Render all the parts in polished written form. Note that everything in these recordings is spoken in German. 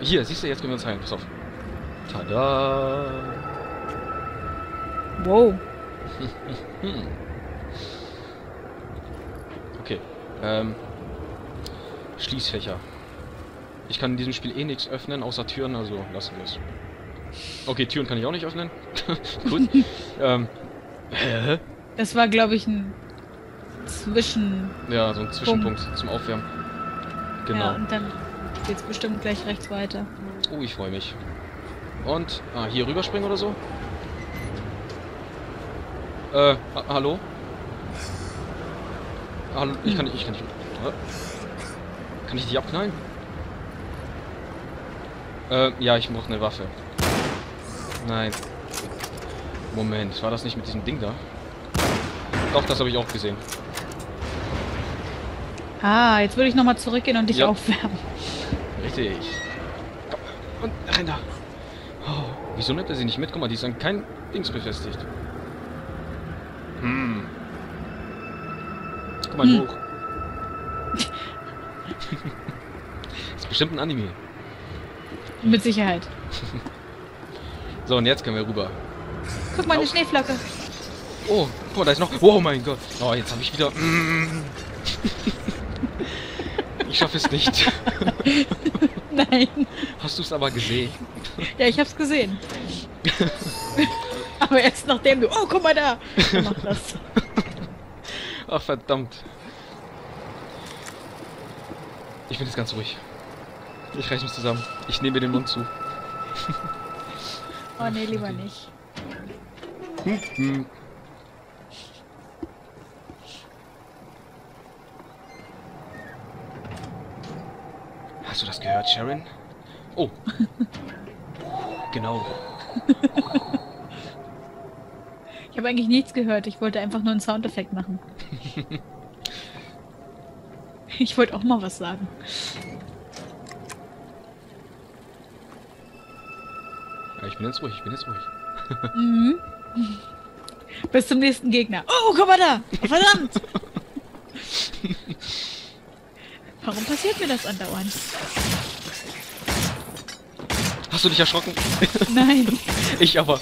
Hier, siehst du, jetzt können wir uns heilen. Pass auf. Tada! Wow. Hm. Okay. Schließfächer. Ich kann in diesem Spiel eh nichts öffnen, außer Türen, also lassen wir es. Okay, Türen kann ich auch nicht öffnen. Gut. Hä? Das war, glaube ich, ein Zwischen... Ja, so ein Zwischenpunkt zum Aufwärmen. Genau. Ja, und dann geht's bestimmt gleich rechts weiter. Oh, ich freue mich. Und, hier rüberspringen oder so? Hallo? Hallo, ich kann nicht. Kann ich die abknallen? Ja, ich brauche eine Waffe. Nein. Moment, war das nicht mit diesem Ding da? Doch, das habe ich auch gesehen. Ah, jetzt würde ich nochmal zurückgehen und dich Ja. aufwärmen. Richtig. Komm, und renn da. Oh, wieso nimmt er sie nicht mit? Guck mal, die ist an kein Dings befestigt. Guck mal hoch. Das ist bestimmt ein Anime. Mit Sicherheit. So, und jetzt können wir rüber. Guck mal, eine Auf. Schneeflocke. Oh, guck mal, da ist noch... Oh mein Gott. Oh, jetzt habe ich wieder... Ich schaffe es nicht. Nein. Hast du es aber gesehen? Ja, ich hab's gesehen. Aber erst nachdem du... Oh, guck mal da. Mach das. Ach, verdammt. Ich bin jetzt ganz ruhig. Ich reiß mich zusammen. Ich nehme mir den Mund zu. Oh, nee, lieber nicht. Hast du das gehört, Sharon? Oh. Genau. Ich habe eigentlich nichts gehört. Ich wollte einfach nur einen Soundeffekt machen. Ich wollte auch mal was sagen. Ja, ich bin jetzt ruhig, ich bin jetzt ruhig. Mhm. Bis zum nächsten Gegner. Oh, guck mal da! Verdammt! Warum passiert mir das andauernd? Hast du dich erschrocken? Nein. Ich aber.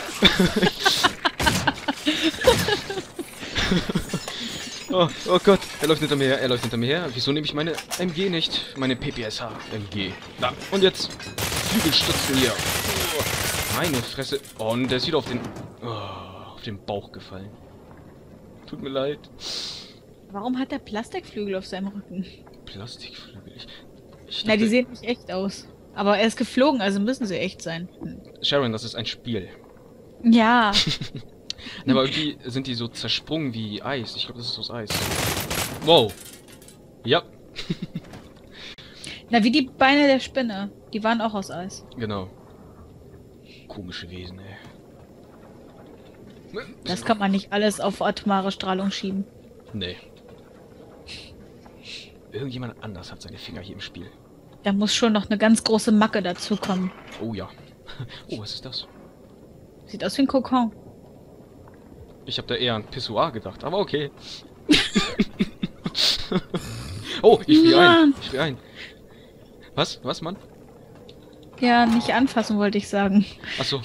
Oh Gott, er läuft hinter mir her, er läuft hinter mir her. Wieso nehme ich meine MG nicht? Meine PPSH MG. Da, und jetzt Flügelstützen hier. Oh, meine Fresse. Oh, und der ist wieder auf den Bauch gefallen. Tut mir leid. Warum hat der Plastikflügel auf seinem Rücken? Plastikflügel. Ich Na, dachte, die sehen nicht echt aus. Aber er ist geflogen, also müssen sie echt sein. Sharon, das ist ein Spiel. Ja. Na, aber irgendwie sind die so zersprungen wie Eis. Ich glaube, das ist aus Eis. Wow. Ja. Na, wie die Beine der Spinne. Die waren auch aus Eis. Genau. Komische Wesen, ey. Das kann man nicht alles auf atomare Strahlung schieben. Nee. Irgendjemand anders hat seine Finger hier im Spiel. Da muss schon noch eine ganz große Macke dazu kommen. Oh ja. Oh, was ist das? Sieht aus wie ein Kokon. Ich habe da eher an Pissoir gedacht, aber okay. Oh, ich friere ein. Ich friere ein. Was? Was, Mann? Ja, nicht anfassen wollte ich sagen. Achso.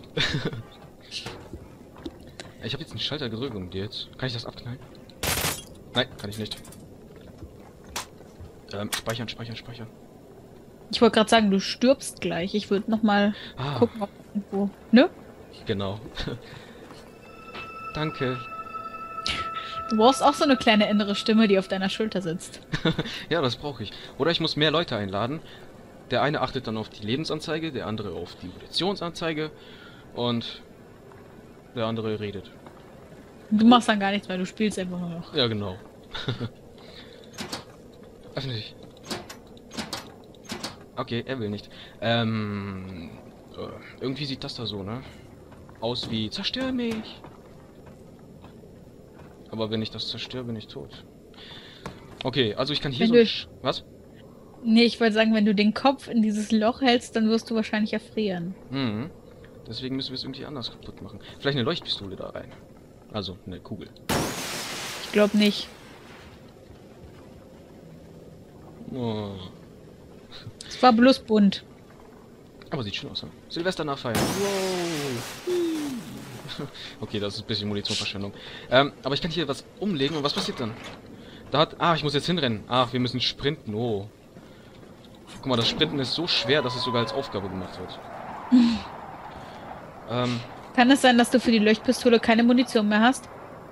Ich habe jetzt einen Schalter gedrückt und jetzt. Kann ich das abknallen? Nein, kann ich nicht. Speichern, speichern, speichern. Ich wollte gerade sagen, du stirbst gleich. Ich würde nochmal gucken, ob irgendwo... Ne? Genau. Danke. Du brauchst auch so eine kleine innere Stimme, die auf deiner Schulter sitzt. Ja, das brauche ich. Oder ich muss mehr Leute einladen. Der eine achtet dann auf die Lebensanzeige, der andere auf die Munitionsanzeige und der andere redet. Du machst dann gar nichts, weil du spielst einfach nur noch. Ja, genau. Öffne dich. Okay, er will nicht. Irgendwie sieht das da so, ne? Aus wie zerstör mich. Aber wenn ich das zerstöre, bin ich tot. Okay, also ich kann hier Wenn so... Was? Nee, ich wollte sagen, wenn du den Kopf in dieses Loch hältst, dann wirst du wahrscheinlich erfrieren. Mhm. Deswegen müssen wir es irgendwie anders kaputt machen. Vielleicht eine Leuchtpistole da rein. Also, eine Kugel. Ich glaube nicht. Oh. Es war bloß bunt. Aber sieht schön aus, ne? Silvester nachfeiern. Wow. Okay, das ist ein bisschen Munitionverschwendung. Aber ich kann hier was umlegen und was passiert dann? Da hat... Ah, ich muss jetzt hinrennen. Ach, wir müssen sprinten. Oh. Guck mal, das Sprinten ist so schwer, dass es sogar als Aufgabe gemacht wird. Kann es sein, dass du für die Leuchtpistole keine Munition mehr hast?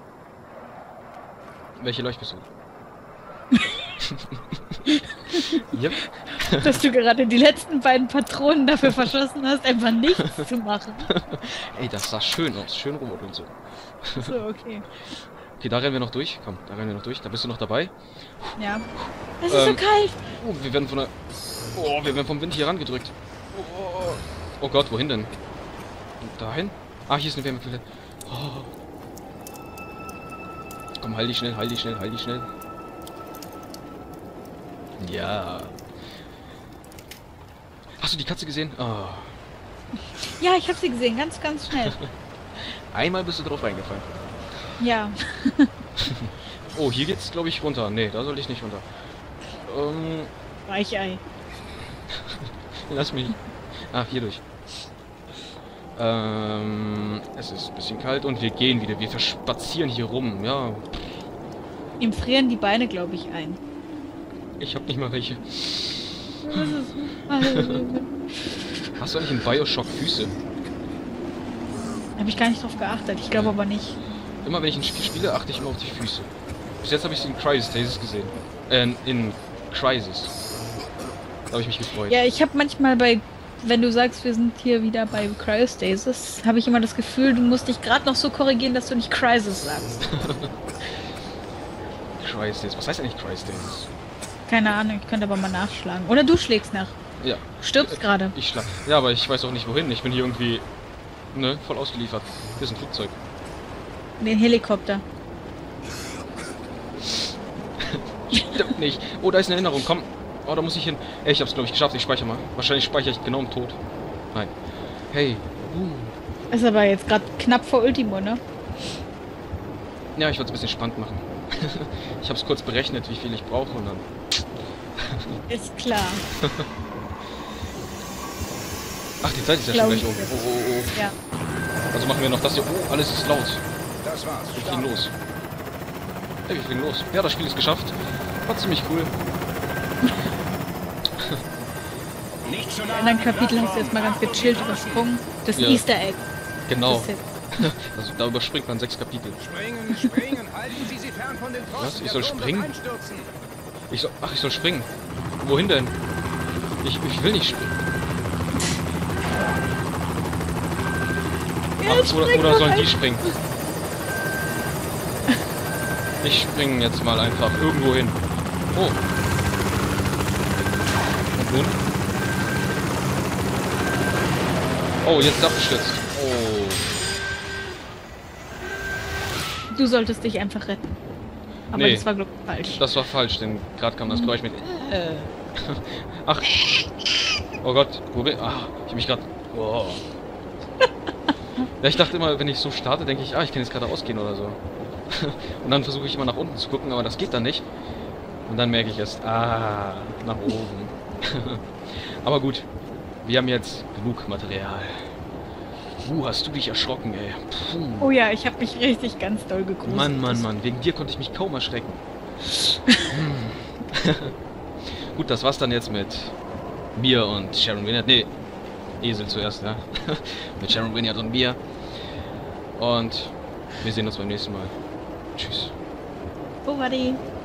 Welche Leuchtpistole? Yep. Dass du gerade die letzten beiden Patronen dafür verschossen hast, einfach nichts zu machen. Ey, das sah schön aus. Schön rot und so. So, okay. Okay, da rennen wir noch durch. Komm, da rennen wir noch durch. Da bist du noch dabei. Ja. Es ist so kalt. Oh, wir werden von der... Oh, wir werden vom Wind hier rangedrückt. Oh, oh Gott, wohin denn? Dahin? Ah, hier ist eine Wärmequelle. Oh. Komm, heil dich schnell, heil dich schnell, heil dich schnell. Ja. Hast du die Katze gesehen? Oh. Ja, ich habe sie gesehen, ganz, ganz schnell. Einmal bist du drauf reingefallen. Ja. Oh, hier geht's, glaube ich, runter. Nee, da sollte ich nicht runter. Weichei. Lass mich. Ah, hier durch. Es ist ein bisschen kalt und wir gehen wieder. Wir verspazieren hier rum, ja. Ihm frieren die Beine, glaube ich, ein. Ich hab nicht mal welche. Hast du eigentlich in Bioshock Füße? Habe ich gar nicht drauf geachtet. Ich glaube aber nicht. Immer wenn ich ein Spiel spiele, achte ich immer auf die Füße. Bis jetzt habe ich sie in Crysis gesehen. In Crysis. Da habe ich mich gefreut. Ja, ich habe manchmal wenn du sagst, wir sind hier wieder bei Cryostasis, habe ich immer das Gefühl, du musst dich gerade noch so korrigieren, dass du nicht Crysis sagst. Crysis. Was heißt eigentlich Crysis? Keine Ahnung, ich könnte aber mal nachschlagen. Oder du schlägst nach. Ja. Du stirbst gerade. Ich schlag. Ja, aber ich weiß auch nicht wohin. Ich bin hier irgendwie, ne, voll ausgeliefert. Hier ist ein Flugzeug. Den Helikopter. Stimmt nicht. Oh, da ist eine Erinnerung. Komm. Oh, da muss ich hin. Ey, ich hab's, glaube ich, geschafft. Ich speichere mal. Wahrscheinlich speichere ich genau im Tod. Nein. Hey. Ist aber jetzt gerade knapp vor Ultimo, ne? Ja, ich wollte es ein bisschen spannend machen. Ich hab's kurz berechnet, wie viel ich brauche und dann... Ist klar. Ach, die Zeit ist ja schon gleich um. Oh. Ja. Also machen wir noch das hier. Oh, alles ist laut. Das war's. Wir fliegen los. Hey, wir fliegen los. Ja, das Spiel ist geschafft. War ziemlich cool. Nicht so In anderen Kapitel hast du jetzt mal ganz gechillt übersprungen. Das Ja. Easter Egg. Genau. Das ist Also, da überspringt man 6 Kapitel. Springen, halten Sie sie fern von den Pfosten. Was? Ich Der soll Turm wird springen? einstürzen. Ich soll springen. Wohin denn? Ich will nicht springen. Ach, oder sollen die springen? Ich springe jetzt mal einfach irgendwo hin. Oh. Und nun? Oh, jetzt ist abgestürzt. Oh. Du solltest dich einfach retten. Aber Nee. das war, glaube ich, falsch. Das war falsch, denn gerade kam das Geräusch mit. Ach. Oh Gott, wo bin ich? Ach, ich hab mich gerade. Oh. Ja, ich dachte immer, wenn ich so starte, denke ich, ich kann jetzt gerade ausgehen oder so. Und dann versuche ich immer nach unten zu gucken, aber das geht dann nicht. Und dann merke ich erst, nach oben. Aber gut, wir haben jetzt genug Material. Hast du dich erschrocken, ey. Puh. Oh ja, ich habe mich richtig ganz doll gegruselt. Mann, wegen dir konnte ich mich kaum erschrecken. Gut, das war's dann jetzt mit mir und Sharon Wynyard. Nee, Esel zuerst, ja. Mit Sharon Wynyard und mir. Und wir sehen uns beim nächsten Mal. Tschüss. Oh, warte.